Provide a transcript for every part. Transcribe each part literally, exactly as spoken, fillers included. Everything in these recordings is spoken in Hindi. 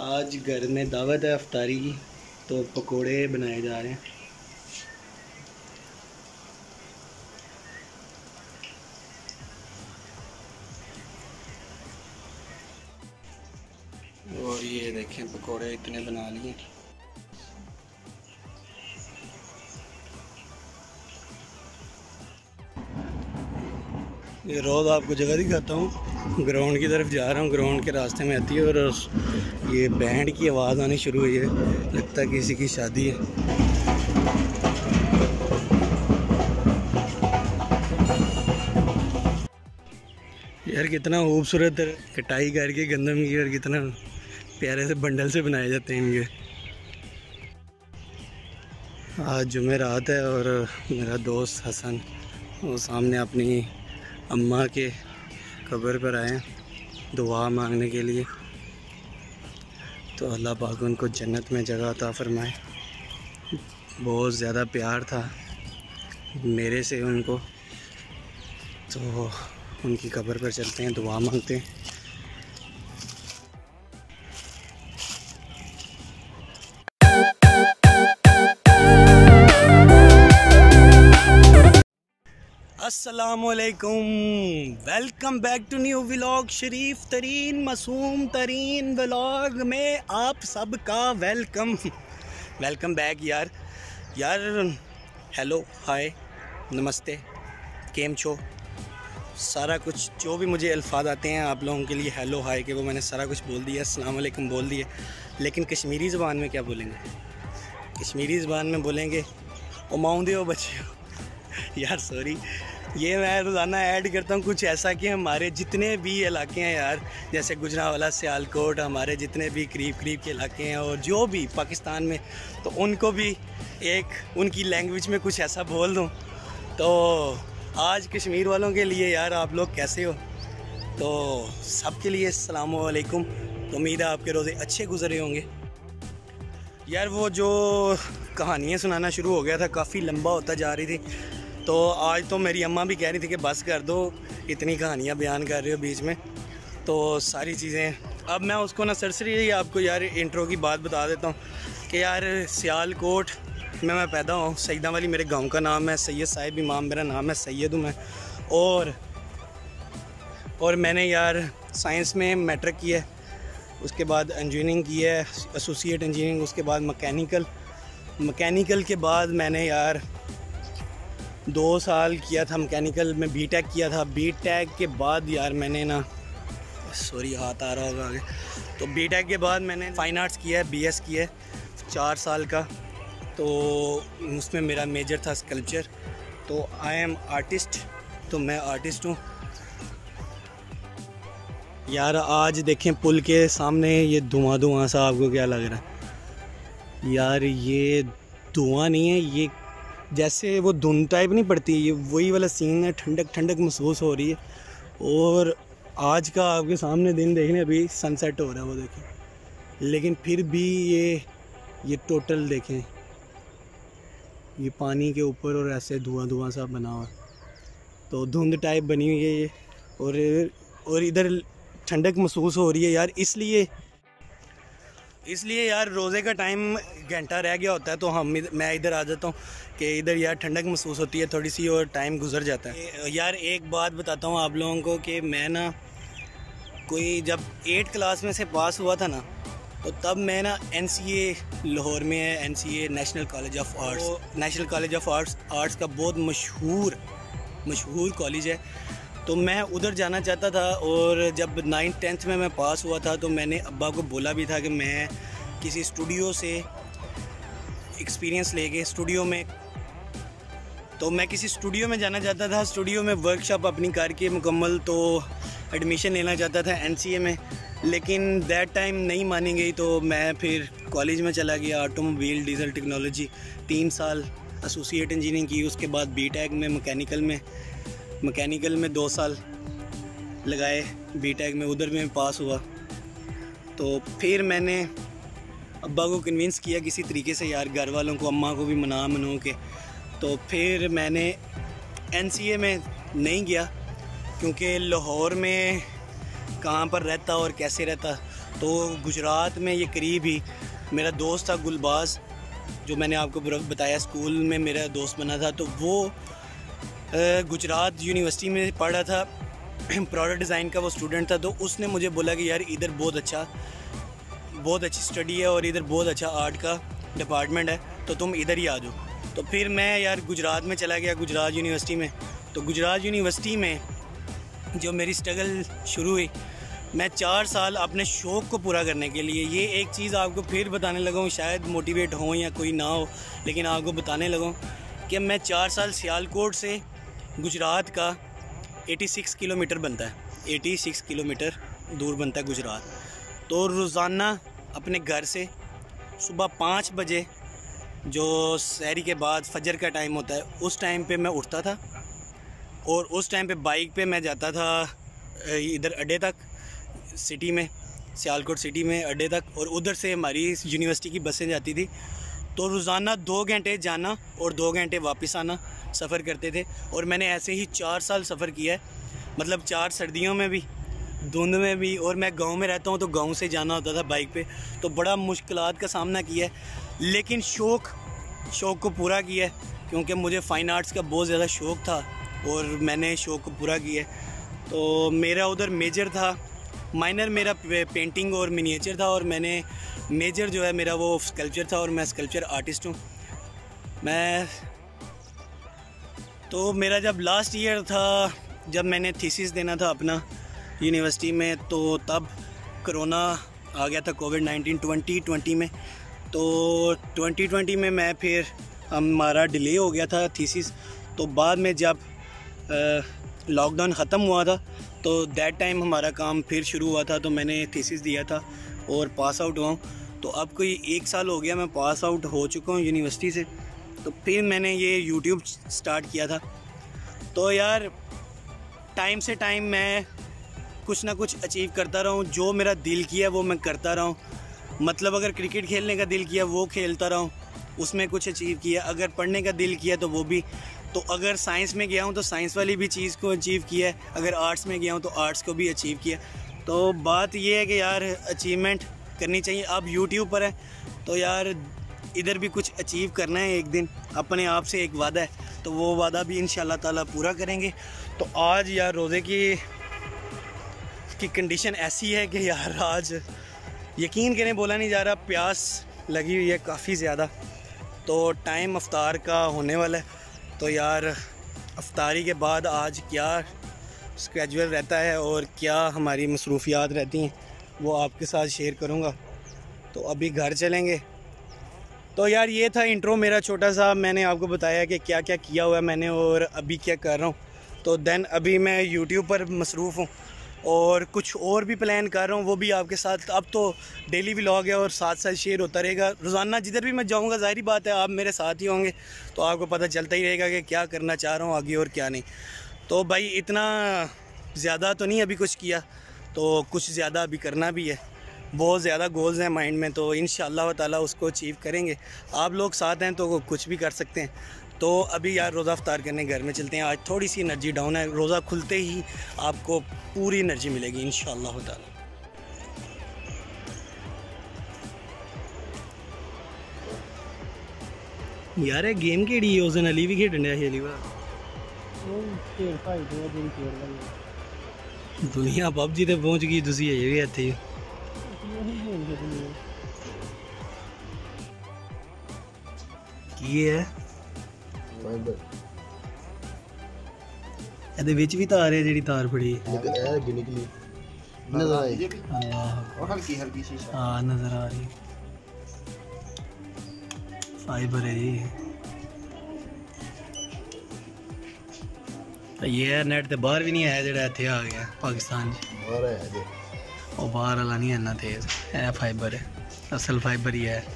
आज घर में दावत है अफ्तारी की, तो पकोड़े बनाए जा रहे हैं। और ये देखें पकोड़े इतने बना लिए। ये रोज़ आपको जगह दिखाता हूँ, ग्राउंड की तरफ जा रहा हूँ। ग्राउंड के रास्ते में आती है और ये बैंड की आवाज़ आनी शुरू हुई है, लगता है किसी की शादी है। यार कितना खूबसूरत कटाई करके गंदम की, और कितना प्यारे से बंडल से बनाए जाते हैं इनके। आज जुमेरात है और मेरा दोस्त हसन वो सामने अपनी अम्मा के कब्र पर आए हैं दुआ मांगने के लिए। तो अल्लाह पाक उनको जन्नत में जगह अता फरमाए। बहुत ज़्यादा प्यार था मेरे से उनको, तो उनकी कब्र पर चलते हैं, दुआ मांगते हैं। अस्सलामुअलैकुम, welcome back to new vlog. शरीफ तरीन मासूम तरीन व्लॉग में आप सबका वेलकम वेलकम बैक। यार यार हेलो, हाय, नमस्ते, केम छो, सारा कुछ जो भी मुझे अल्फाज आते हैं आप लोगों के लिए हेलो हाय के, वो मैंने सारा कुछ बोल दिया, अस्सलाम वालेकुम बोल दिए। लेकिन कश्मीरी ज़बान में क्या बोलेंगे? कश्मीरी ज़बान में बोलेंगे ओ माउंदे हो बच्चे। यार सॉरी, ये मैं रोज़ाना ऐड करता हूँ कुछ ऐसा कि हमारे जितने भी इलाके हैं यार, जैसे गुजरांवाला, सियालकोट, हमारे जितने भी करीब करीब के इलाके हैं और जो भी पाकिस्तान में, तो उनको भी एक उनकी लैंग्वेज में कुछ ऐसा बोल दूँ। तो आज कश्मीर वालों के लिए यार, आप लोग कैसे हो? तो सबके लिए अस्सलाम वालेकुम। तो उम्मीद है आपके रोज़े अच्छे गुजरे होंगे। यार वो जो कहानियाँ सुनाना शुरू हो गया था, काफ़ी लंबा होता जा रही थी। तो आज तो मेरी अम्मा भी कह रही थी कि बस कर दो, इतनी कहानियाँ बयान कर रहे हो बीच में। तो सारी चीज़ें अब मैं उसको ना सरसरी आपको यार इंट्रो की बात बता देता हूँ कि यार सियालकोट में मैं पैदा हूँ। सईदा वाली मेरे गांव का नाम है, सैयद साहिब इमाम मेरा नाम है, सैयद हूँ मैं। और और मैंने यार साइंस में मैट्रिक किया है, उसके बाद इंजीनियरिंग की है, एसोसिएट इंजीनियरिंग, उसके बाद मैकेनिकल मैकेनिकल के बाद मैंने यार दो साल किया था मैकेनिकल में, बीटेक किया था। बीटेक के बाद यार मैंने ना, सॉरी हाथ आ रहा होगा आगे, तो बीटेक के बाद मैंने फ़ाइन आर्ट्स किया है, बीएस किया है चार साल का। तो उसमें मेरा मेजर था स्कल्पचर। तो आई एम आर्टिस्ट, तो मैं आर्टिस्ट हूँ यार। आज देखें पुल के सामने ये धुआं धुआं सा, आपको क्या लग रहा है? यार ये धुआं नहीं है, ये जैसे वो धुंध टाइप नहीं पड़ती, ये वही वाला सीन है। ठंडक ठंडक महसूस हो रही है। और आज का आपके सामने दिन देखने, अभी सनसेट हो रहा है वो देखें, लेकिन फिर भी ये ये टोटल देखें, ये पानी के ऊपर और ऐसे धुआं धुआं सा बना हुआ, तो धुंध टाइप बनी हुई है ये। और और इधर ठंडक महसूस हो रही है यार। इसलिए इसलिए यार रोज़े का टाइम घंटा रह गया होता है, तो हम मैं इधर आ जाता हूँ कि इधर यार ठंडक महसूस होती है थोड़ी सी, और टाइम गुजर जाता है। यार एक बात बताता हूँ आप लोगों को कि मैं ना कोई जब एट क्लास में से पास हुआ था ना, तो तब मैं ना एनसीए लाहौर में है, NCA national college of arts, national college of arts arts का बहुत मशहूर मशहूर कॉलेज है। तो मैं उधर जाना चाहता था। और जब नाइन्थ टेंथ में मैं पास हुआ था, तो मैंने अब्बा को बोला भी था कि मैं किसी स्टूडियो से एक्सपीरियंस लेके स्टूडियो में, तो मैं किसी स्टूडियो में जाना चाहता था, स्टूडियो में वर्कशॉप अपनी करके मुकम्मल, तो एडमिशन लेना चाहता था एनसीए में। लेकिन दैट टाइम नहीं मानी गई, तो मैं फिर कॉलेज में चला गया, ऑटोमोबाइल डीजल टेक्नोलॉजी, तीन साल एसोसिएट इंजीनियरिंग की। उसके बाद बीटेक में मैकेनिकल में मैकेनिकल में दो साल लगाए, बीटेक में उधर में पास हुआ। तो फिर मैंने अब्बा को कन्विंस किया किसी तरीके से यार, घर वालों को, अम्मा को भी मना मनो के। तो फिर मैंने एनसीए में नहीं गया, क्योंकि लाहौर में कहाँ पर रहता और कैसे रहता, तो गुजरात में ये करीब ही मेरा दोस्त था गुलबाज, जो मैंने आपको बताया स्कूल में मेरा दोस्त बना था, तो वो गुजरात यूनिवर्सिटी में पढ़ रहा था, प्रोडक्ट डिज़ाइन का वो स्टूडेंट था। तो उसने मुझे बोला कि यार इधर बहुत अच्छा बहुत अच्छी स्टडी है और इधर बहुत अच्छा आर्ट का डिपार्टमेंट है, तो तुम इधर ही आ जाओ। तो फिर मैं यार गुजरात में चला गया, गुजरात यूनिवर्सिटी में। तो गुजरात यूनिवर्सिटी में जो मेरी स्ट्रगल शुरू हुई, मैं चार साल अपने शौक़ को पूरा करने के लिए, ये एक चीज़ आपको फिर बताने लगा हूँ, शायद मोटिवेट हो या कोई ना हो, लेकिन आपको बताने लगा हूँ कि मैं चार साल सियालकोट से गुजरात का छियासी किलोमीटर बनता है, छियासी किलोमीटर दूर बनता है गुजरात। तो रोज़ाना अपने घर से सुबह पाँच बजे जो सहरी के बाद फजर का टाइम होता है, उस टाइम पे मैं उठता था और उस टाइम पे बाइक पे मैं जाता था इधर अड्डे तक, सिटी में, सियालकोट सिटी में अड्डे तक, और उधर से हमारी यूनिवर्सिटी की बसें जाती थी। तो रोज़ाना दो घंटे जाना और दो घंटे वापस आना सफ़र करते थे। और मैंने ऐसे ही चार साल सफ़र किया है, मतलब चार सर्दियों में भी, धुंध में भी। और मैं गांव में रहता हूं तो गांव से जाना होता था बाइक पे, तो बड़ा मुश्किलात का सामना किया है, लेकिन शौक़ शौक़ को पूरा किया है, क्योंकि मुझे फ़ाइन आर्ट्स का बहुत ज़्यादा शौक़ था और मैंने शौक़ को पूरा किया है। तो मेरा उधर मेजर था, माइनर मेरा पेंटिंग और मिनिएचर था, और मैंने मेजर जो है मेरा वो स्कल्पचर था, और मैं स्कल्पचर आर्टिस्ट हूँ मैं। तो मेरा जब लास्ट ईयर था, जब मैंने थीसिस देना था अपना यूनिवर्सिटी में, तो तब कोरोना आ गया था, कोविड नाइन्टीन ट्वेंटी ट्वेंटी में। तो ट्वेंटी ट्वेंटी में मैं फिर हमारा डिले हो गया था थीसिस। तो बाद में जब लॉकडाउन ख़त्म हुआ था, तो दैट टाइम हमारा काम फिर शुरू हुआ था। तो मैंने थीसिस दिया था और पास आउट हुआ हूँ। तो अब कोई एक साल हो गया मैं पास आउट हो चुका हूँ यूनिवर्सिटी से। तो फिर मैंने ये यूट्यूब स्टार्ट किया था। तो यार टाइम से टाइम मैं कुछ ना कुछ अचीव करता रहा हूँ, जो मेरा दिल किया वो मैं करता रहा हूँ। मतलब अगर क्रिकेट खेलने का दिल किया वो खेलता रहा हूँ, उसमें कुछ अचीव किया। अगर पढ़ने का दिल किया तो वो भी। तो अगर साइंस में गया हूँ तो साइंस वाली भी चीज़ को अचीव किया है, अगर आर्ट्स में गया हूँ तो आर्ट्स को भी अचीव किया। तो बात ये है कि यार अचीवमेंट करनी चाहिए। अब यूट्यूब पर है तो यार इधर भी कुछ अचीव करना है एक दिन, अपने आप से एक वादा है, तो वो वादा भी इंशाल्लाह ताला पूरा करेंगे। तो आज यार रोज़े की की कंडीशन ऐसी है कि यार आज यकीन करें बोला नहीं जा रहा, प्यास लगी हुई है काफ़ी ज़्यादा। तो टाइम अफ्तार का होने वाला है, तो यार अफ्तारी के बाद आज क्या स्केड्यूल रहता है और क्या हमारी मसरूफियात रहती हैं वो आपके साथ शेयर करूँगा। तो अभी घर चलेंगे। तो यार ये था इंट्रो मेरा छोटा सा, मैंने आपको बताया कि क्या क्या किया हुआ है मैंने और अभी क्या कर रहा हूँ। तो देन अभी मैं यूट्यूब पर मसरूफ़ हूँ और कुछ और भी प्लान कर रहा हूँ, वो भी आपके साथ। अब तो डेली व्लॉग है और साथ साथ शेयर होता रहेगा रोज़ाना। जिधर भी मैं जाऊँगा ज़ाहिर बात है आप मेरे साथ ही होंगे, तो आपको पता चलता ही रहेगा कि क्या करना चाह रहा हूँ आगे और क्या नहीं। तो भाई इतना ज़्यादा तो नहीं अभी कुछ किया, तो कुछ ज़्यादा अभी करना भी है। बहुत ज़्यादा गोल्स हैं माइंड में, तो इंशाअल्लाह ताला उसको अचीव करेंगे। आप लोग साथ हैं तो कुछ भी कर सकते हैं। तो अभी यार रोज़ा अफ्तार करने घर में चलते हैं। आज थोड़ी सी एनर्जी डाउन है, रोज़ा खुलते ही आपको पूरी एनर्जी मिलेगी इंशाअल्लाह ताला। यार ये गेम केड़ी है, उस दिन अली भी खेडन दिया खेली बार दुनिया पबजी ते पहुंच गई, तुसी अजे भी इत्थे की है ਇਹਦੇ ਵਿੱਚ ਵੀ ਤਾਰ ਹੈ ਜਿਹੜੀ ਤਾਰ ਫੜੀ ਹੈ ਅੱਗੇ ਨਿਕਲੀ ਨਜ਼ਰ ਆਈ ਅੱਲਾਹ ਉਹ ਹਲਕੀ ਹਲਕੀ ਸ਼ੀਸ਼ਾ ਹਾਂ ਨਜ਼ਰ ਆ ਰਹੀ फाइबर है ये। ये नेट तो बाहर भी नहीं आया जो इतने आ गया पाकिस्तान वो बाहर वाला नहीं है इन्ना तेज है, फाइबर है, असल फाइबर ही है।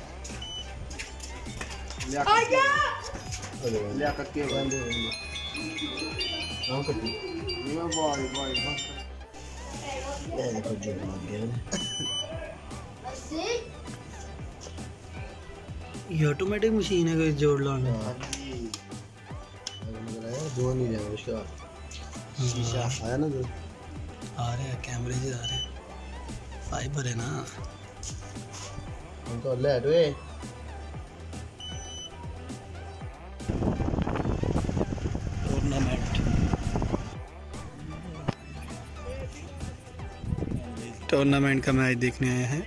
ये ऑटोमेटिक मशीन है, कोई जोड़ लो दो नहीं जाए उसका शीशा आया ना, जो आ रहा है कैमरे से आ रहे हैं। फाइबर है ना। हम तो अल्लाह है टूर्नामेंट टूर्नामेंट का मैच देखने आए हैं।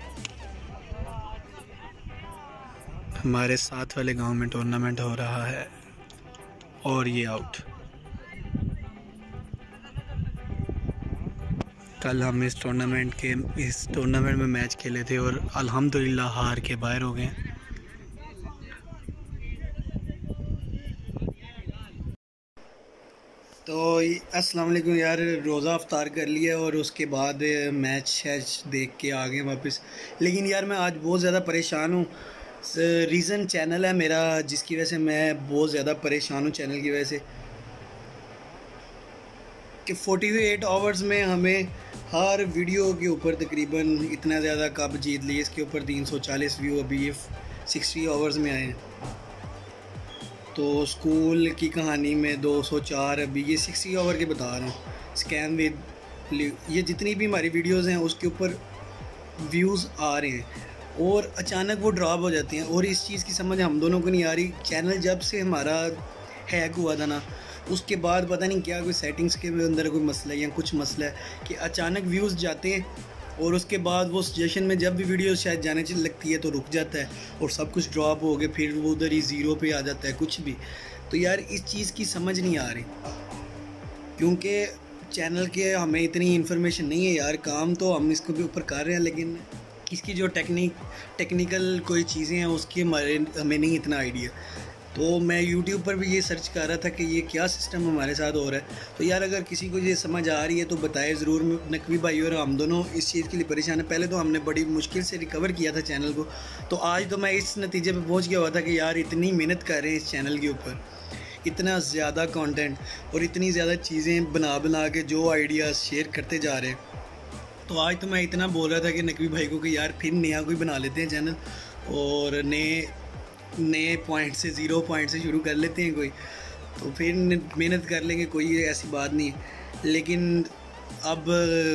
हमारे साथ वाले गांव में टूर्नामेंट हो रहा है और ये आउट। कल हम इस टूर्नामेंट के इस टूर्नामेंट में मैच खेले थे और अल्हम्दुलिल्लाह हार के बाहर हो गए। तो अस्सलाम वालेकुम यार, रोज़ा अफ्तार कर लिया और उसके बाद मैच शैच देख के आ गए वापस। लेकिन यार मैं आज बहुत ज़्यादा परेशान हूँ। रीज़न चैनल है मेरा जिसकी वजह से मैं बहुत ज़्यादा परेशान हूँ। चैनल की वजह से कि अड़तालीस आवर्स में हमें हर वीडियो के ऊपर तकरीबन इतना ज़्यादा कब जीत लिए, इसके ऊपर तीन सौ चालीस व्यू अभी ये साठ आवर्स में आए हैं। तो स्कूल की कहानी में दो सौ चार, अभी ये साठ आवर के बता रहा हूँ। स्कैम विद ये जितनी भी हमारी वीडियोस हैं उसके ऊपर व्यूज़ आ रहे हैं और अचानक वो ड्रॉप हो जाते हैं। और इस चीज़ की समझ हम दोनों को नहीं आ रही। चैनल जब से हमारा हैक हुआ था ना, उसके बाद पता नहीं क्या कोई सेटिंग्स के अंदर कोई मसला है या कुछ मसला है कि अचानक व्यूज़ जाते हैं और उसके बाद वो सजेशन में जब भी वीडियो शायद जाने चल लगती है तो रुक जाता है और सब कुछ ड्रॉप हो गए, फिर वो उधर ही ज़ीरो पे आ जाता है कुछ भी। तो यार इस चीज़ की समझ नहीं आ रही क्योंकि चैनल के हमें इतनी इन्फॉर्मेशन नहीं है यार। काम तो हम इसको भी ऊपर कर रहे हैं लेकिन इसकी जो टेक्निक टेक्निकल कोई चीज़ें हैं उसकी हमारे हमें नहीं इतना आइडिया। तो मैं यूट्यूब पर भी ये सर्च कर रहा था कि ये क्या सिस्टम हमारे साथ हो रहा है। तो यार अगर किसी को ये समझ आ रही है तो बताए ज़रूर। नकवी भाई और हम दोनों इस चीज़ के लिए परेशान है। पहले तो हमने बड़ी मुश्किल से रिकवर किया था चैनल को, तो आज तो मैं इस नतीजे पे पहुंच गया हुआ था कि यार इतनी मेहनत कर रहे हैं इस चैनल के ऊपर, इतना ज़्यादा कंटेंट और इतनी ज़्यादा चीज़ें बना बना के जो आइडियाज़ शेयर करते जा रहे हैं। तो आज तो मैं इतना बोल रहा था कि नकवी भाई को कि यार फिर नया कोई बना लेते हैं चैनल और नए नए पॉइंट से ज़ीरो पॉइंट से शुरू कर लेते हैं कोई, तो फिर मेहनत कर लेंगे, कोई ऐसी बात नहीं है। लेकिन अब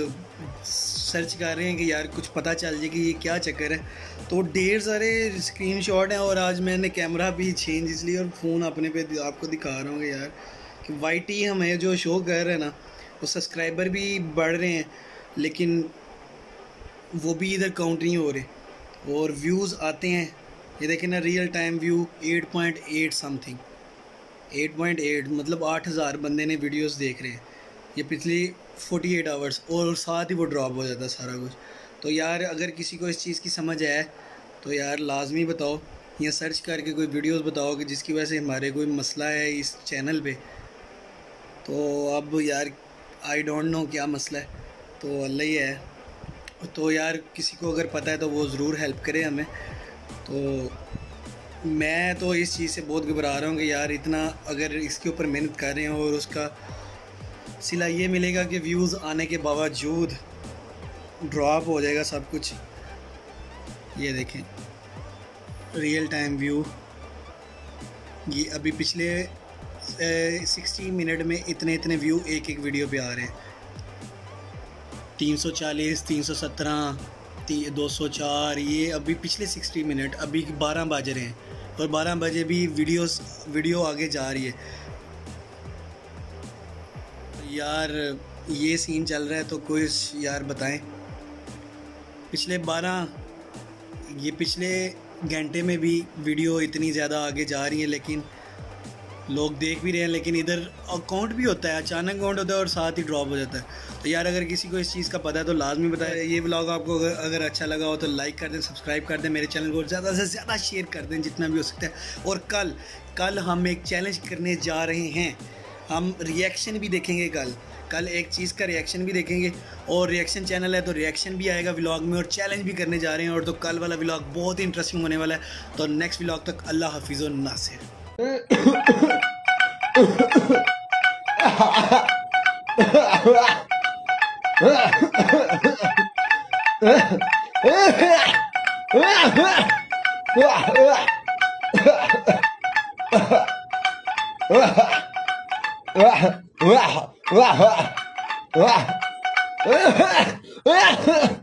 सर्च कर रहे हैं कि यार कुछ पता चल जाए कि ये क्या चक्कर है। तो ढेर सारे स्क्रीनशॉट हैं और आज मैंने कैमरा भी चेंज इसलिए और फ़ोन अपने पे आपको दिखा रहा हूँ यार कि वाई टी हमें जो शो कर रहे हैं ना, वो सब्सक्राइबर भी बढ़ रहे हैं लेकिन वो भी इधर काउंट नहीं हो रहे और व्यूज़ आते हैं। ये देखें ना, रियल टाइम व्यू आठ पॉइंट आठ समथिंग, आठ पॉइंट आठ मतलब आठ हज़ार बंदे ने वीडियोस देख रहे हैं ये पिछली अड़तालीस आवर्स, और साथ ही वो ड्रॉप हो जाता है सारा कुछ। तो यार अगर किसी को इस चीज़ की समझ आए तो यार लाजमी बताओ या सर्च करके कोई वीडियोस बताओ कि जिसकी वजह से हमारे कोई मसला है इस चैनल पे। तो अब यार आई डोंट नो क्या मसला है, तो अल्लाह ही है। तो यार किसी को अगर पता है तो वो ज़रूर हेल्प करे हमें। तो मैं तो इस चीज़ से बहुत घबरा रहा हूँ कि यार इतना अगर इसके ऊपर मेहनत कर रहे हैं और उसका सिला ये मिलेगा कि व्यूज़ आने के बावजूद ड्रॉप हो जाएगा सब कुछ। ये देखें रियल टाइम व्यू, ये अभी पिछले साठ मिनट में इतने इतने व्यू एक एक वीडियो पे आ रहे हैं। तीन सौ चालीस, तीन सौ सत्रह, दो सौ चार, ये अभी पिछले साठ मिनट, अभी बारह बज रहे हैं और बारह बजे भी वीडियोस वीडियो आगे जा रही है। यार ये सीन चल रहा है तो कोई यार बताएं। पिछले बारह ये पिछले घंटे में भी वीडियो इतनी ज़्यादा आगे जा रही है लेकिन लोग देख भी रहे हैं, लेकिन इधर अकाउंट भी होता है, अचानक अकाउंट होता है और साथ ही ड्रॉप हो जाता है। तो यार अगर किसी को इस चीज़ का पता है तो लाजमी बताएं। ये व्लॉग आपको अगर, अगर अच्छा लगा हो तो लाइक कर दें, सब्सक्राइब कर दें, मेरे चैनल को ज़्यादा से ज़्यादा शेयर कर दें जितना भी हो सकता है। और कल कल हम एक चैलेंज करने जा रहे हैं, हम रिएक्शन भी देखेंगे। कल कल एक चीज़ का रिएक्शन भी देखेंगे और रिएक्शन चैनल है तो रिएक्शन भी आएगा व्लॉग में और चैलेंज भी करने जा रहे हैं। और तो कल वाला व्लॉग बहुत ही इंटरेस्टिंग होने वाला है। तो नेक्स्ट व्लॉग तक अल्लाह हाफिज़ और Nasir. Wah, wah, wah, wah, wah, wah, wah.